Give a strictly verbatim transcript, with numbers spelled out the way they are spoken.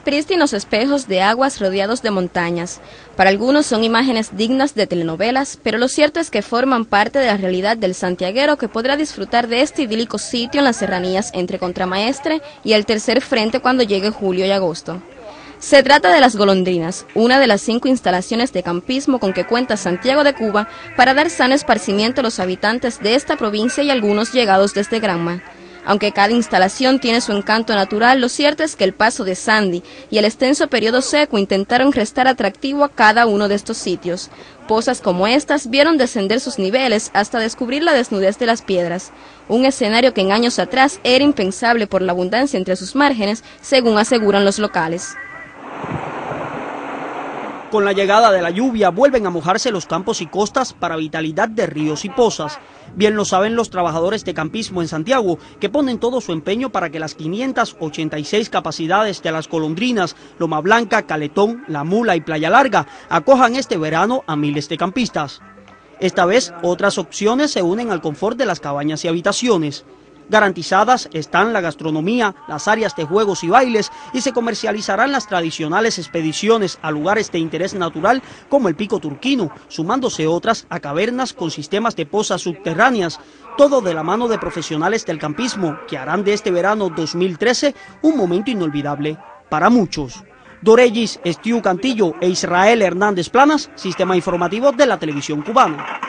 Prístinos espejos de aguas rodeados de montañas. Para algunos son imágenes dignas de telenovelas, pero lo cierto es que forman parte de la realidad del santiaguero que podrá disfrutar de este idílico sitio en las serranías entre Contramaestre y el Tercer Frente cuando llegue julio y agosto. Se trata de Las Golondrinas, una de las cinco instalaciones de campismo con que cuenta Santiago de Cuba para dar sano esparcimiento a los habitantes de esta provincia y algunos llegados desde Granma. Aunque cada instalación tiene su encanto natural, lo cierto es que el paso de Sandy y el extenso periodo seco intentaron restar atractivo a cada uno de estos sitios. Pozas como estas vieron descender sus niveles hasta descubrir la desnudez de las piedras, un escenario que en años atrás era impensable por la abundancia entre sus márgenes, según aseguran los locales. Con la llegada de la lluvia vuelven a mojarse los campos y costas para vitalidad de ríos y pozas. Bien lo saben los trabajadores de campismo en Santiago, que ponen todo su empeño para que las quinientas ochenta y seis capacidades de Las Golondrinas, Loma Blanca, Caletón, La Mula y Playa Larga acojan este verano a miles de campistas. Esta vez otras opciones se unen al confort de las cabañas y habitaciones. Garantizadas están la gastronomía, las áreas de juegos y bailes y se comercializarán las tradicionales expediciones a lugares de interés natural como el Pico Turquino, sumándose otras a cavernas con sistemas de pozas subterráneas, todo de la mano de profesionales del campismo que harán de este verano dos mil trece un momento inolvidable para muchos. Dorellis, Estiu Cantillo e Israel Hernández Planas, Sistema Informativo de la Televisión Cubana.